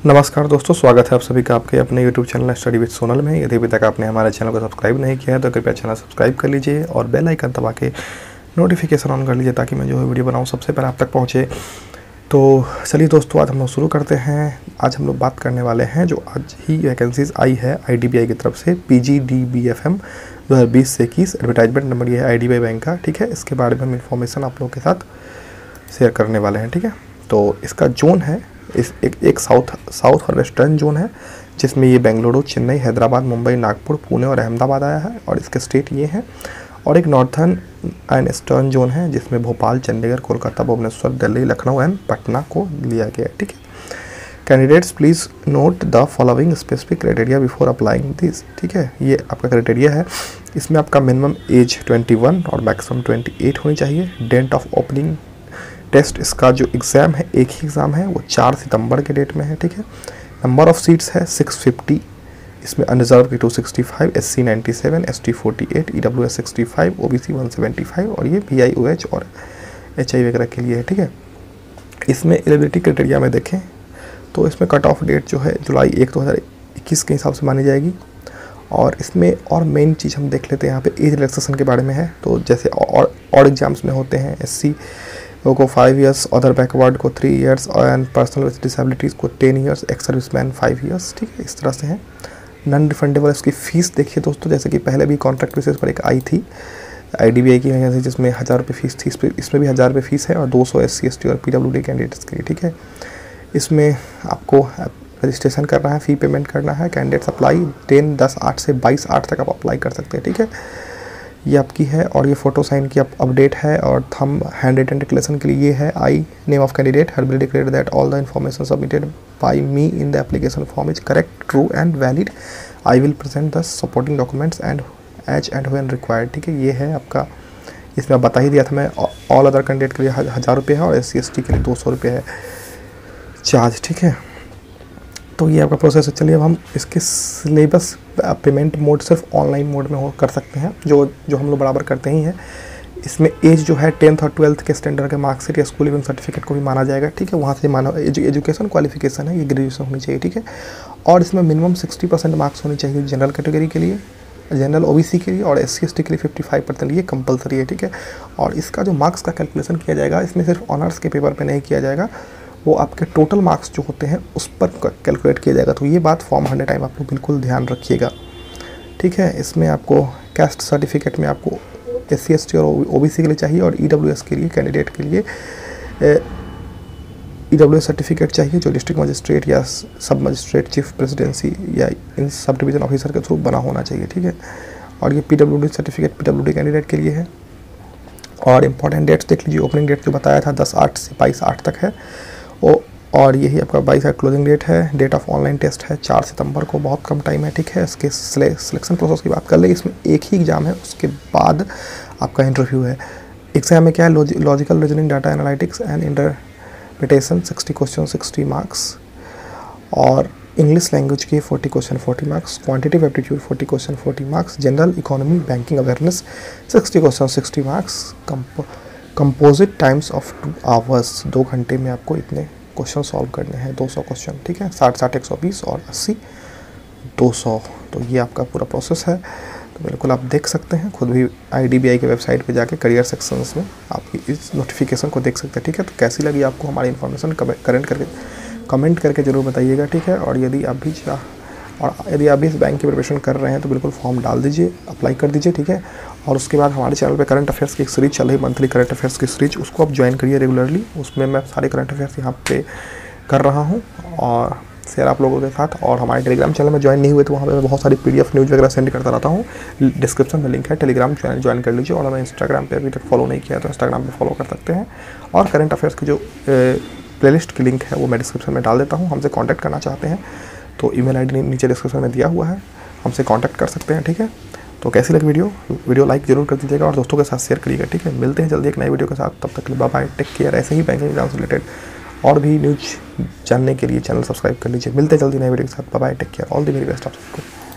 नमस्कार दोस्तों, स्वागत है आप सभी का आपके अपने YouTube channel study with Sonal में। यदि अभी तक आपने हमारे चैनल को सब्सक्राइब नहीं किया है तो कृपया चैनल सब्सक्राइब कर लीजिए और बेल आइकन दबा के नोटिफिकेशन ऑन कर लीजिए ताकि मैं जो है वीडियो बनाऊँ सबसे पहले आप तक पहुँचे। तो चलिए दोस्तों, आज हम लोग शुरू करते हैं। आज हम लोग बात करने वाले हैं जो आज ही वैकेंसीज़ आई है IDBI की तरफ से PGDBFM 2020 से 21। एडवर्टाइजमेंट नंबर ये है IDBI बैंक का, ठीक है। इसके बारे में हम इन्फॉर्मेशन आप लोगों के साथ शेयर करने वाले हैं, ठीक है। तो इसका जोन है एक साउथ और वेस्टर्न जोन है, जिसमें ये बेंगलुरु, चेन्नई, हैदराबाद, मुंबई, नागपुर, पुणे और अहमदाबाद आया है और इसके स्टेट ये हैं। और एक नॉर्थर्न एंड ईस्टर्न जोन है जिसमें भोपाल, चंडीगढ़, कोलकाता, भुवनेश्वर, दिल्ली, लखनऊ एंड पटना को लिया गया है, ठीक है। Candidates please note the following specific criteria before applying this, ठीक है। ये आपका क्राइटेरिया है। इसमें आपका मिनिमम एज 21 और मैक्सिमम 28 होनी चाहिए। डेट ऑफ ओपनिंग टेस्ट, इसका जो एग्ज़ाम है एक ही एग्ज़ाम है, वो 4 सितंबर के डेट में है, ठीक है। नंबर ऑफ़ सीट्स है 650। इसमें अनरिजर्व की 265, SC 97, ST 48, EWS 65, OBC 175 और ये VIOH और HI वगैरह के लिए है, ठीक है। इसमें एलिजिबिलिटी क्राइटेरिया में देखें तो इसमें कट ऑफ डेट जो है जुलाई 1 2021 के हिसाब से मानी जाएगी। और इसमें और मेन चीज़ हम देख लेते हैं यहाँ पे एज रिलैक्सेशन के बारे में है। तो जैसे और एग्जाम्स में होते हैं SC को 5 इयर्स, अदर बैकवर्ड को 3 years and personal with disabilities को 10 इयर्स, एक्स सर्विसमैन 5 इयर्स, ठीक है। इस तरह से है। नॉन रिफंडेबल इसकी फ़ीस देखिए दोस्तों, जैसे कि पहले भी कॉन्ट्रैक्ट बेसिस पर एक आई थी IDBI की वजह से, जिसमें 1000 रुपये फ़ीस थी। इसमें भी 1000 रुपये फ़ीस है और 200 SC ST और PWD कैंडिडेट्स के लिए, ठीक है। इसमें आपको रजिस्ट्रेशन करना है, फ़ी पेमेंट करना है। कैंडिडेट्स अप्लाई 10/10/8 से 22/8 तक आप अप्लाई कर सकते हैं, ठीक है। ये आपकी है। और ये फ़ोटो साइन की अपडेट है। और थंब हैंड रिटन डिक्लेरेशन के लिए ये है I name of candidate hereby declare that all the information submitted by me in the application form is correct, true and valid. I will present the supporting documents and as and when required, ठीक है। ये है आपका। इसमें बता ही दिया था मैं। ऑल अदर कैंडिडेट के लिए 1000 रुपये है और SC ST के लिए 200 रुपये है चार्ज, ठीक है। तो ये आपका प्रोसेस है। चलिए अब हम इसके सिलेबस पेमेंट मोड सिर्फ ऑनलाइन मोड में कर सकते हैं, जो हम लोग बराबर करते ही हैं। इसमें एज जो है 10th और 12th के स्टैंडर्ड के मार्कशीट या स्कूल इवन सर्टिफिकेट को भी माना जाएगा, ठीक है। वहाँ से माना एजुकेशन क्वालिफिकेशन है, ये ग्रेजुएशन होनी चाहिए, ठीक है। और इसमें मिनिमम 60% मार्क्स होनी चाहिए जनरल कैटेगरी के लिए, जनरल OBC के लिए, और SC ST के लिए 55%, ये कंपलसरी है, ठीक है। और इसका जो मार्क्स का कैलकुलेशन किया जाएगा, इसमें सिर्फ ऑनर्स के पेपर पर नहीं किया जाएगा, वो आपके टोटल मार्क्स जो होते हैं उस पर कैलकुलेट किया जाएगा। तो ये बात फॉर्म भरने टाइम आप लोग बिल्कुल ध्यान रखिएगा, ठीक है। इसमें आपको कैस्ट सर्टिफिकेट में आपको SC ST और OBC के लिए चाहिए, और EWS के लिए कैंडिडेट के लिए EWS सर्टिफिकेट चाहिए, जो डिस्ट्रिक्ट मजिस्ट्रेट या सब मजिस्ट्रेट, चीफ प्रेसिडेंसी या इन सब डिवीज़न ऑफिसर के थ्रू बना होना चाहिए, ठीक है। और ये PWD सर्टिफिकेट PWD कैंडिडेट के लिए है। और इम्पॉर्टेंट डेट्स देख लीजिए। ओपनिंग डेट जो बताया था 10/8 से 22/8 तक है। और यही आपका 22 क्लोजिंग डेट है। डेट ऑफ ऑनलाइन टेस्ट है 4 सितंबर को, बहुत कम टाइम है, ठीक है। इसके सिलेक्शन प्रोसेस की बात कर ले, इसमें एक ही एग्ज़ाम है, उसके बाद आपका इंटरव्यू है। एग्ज़ाम में क्या है, logical reasoning, data analytics and interpretation 60 question 60 marks, और इंग्लिश लैंग्वेज के 40 question 40 marks, quantitative aptitude 40 question 40 marks, general economy banking awareness 60 question 60 marks. Composite times of 2 hours, 2 घंटे में आपको इतने क्वेश्चन सॉल्व करने हैं, 200 क्वेश्चन, ठीक है। 60 120 और 80 200। तो ये आपका पूरा प्रोसेस है। तो बिल्कुल आप देख सकते हैं, खुद भी IDBI के वेबसाइट पे जाके करियर सेक्शंस में आप इस नोटिफिकेशन को देख सकते हैं, ठीक है। तो कैसी लगी आपको हमारी इन्फॉर्मेशन कमेंट करके ज़रूर बताइएगा, ठीक है। और यदि आप भी इस बैंक की प्रिपरेशन कर रहे हैं तो बिल्कुल फॉर्म डाल दीजिए, अप्लाई कर दीजिए, ठीक है। और उसके बाद हमारे चैनल पे करंट अफेयर्स की एक सीरीज चल रही है, मंथली करंट अफेयर्स की सीरीज, उसको आप ज्वाइन करिए रेगुलरली। उसमें मैं सारे करंट अफेयर्स यहाँ पे कर रहा हूँ और शेयर आप लोगों के साथ। और हमारे टेलीग्राम चैनल में ज्वाइन नहीं हुए तो वहाँ पे मैं बहुत सारी PDF न्यूज़ वगैरह सेंड करता रहता हूँ। डिस्क्रिप्शन में लिंक है, टेलीग्राम चैनल ज्वाइन कर लीजिए। और हमें इंस्टाग्राम पे अभी तक फॉलो नहीं किया तो इंस्टाग्राम पे फॉलो कर सकते हैं। और करंट अफेयर्स की जो प्लेलिस्ट की लिंक है वो मैं डिस्क्रिप्शन में डाल देता हूँ। हमसे कॉन्टैक्ट करना चाहते हैं तो email ID नीचे डिस्क्रिप्शन में दिया हुआ है, हमसे कॉन्टैक्ट कर सकते हैं, ठीक है। तो कैसी लगी वीडियो लाइक जरूर कर दीजिएगा और दोस्तों के साथ शेयर करिएगा, ठीक है। मिलते हैं जल्दी एक नई वीडियो के साथ, तब तक के लिए बाय बाय, टेक केयर। ऐसे ही बैंकिंग एग्जाम से रिलेटेड और भी न्यूज़ जानने के लिए चैनल सब्सक्राइब कर लीजिए। मिलते हैं जल्दी नई वीडियो के साथ, bye bye, take care, all the very best आप सबको।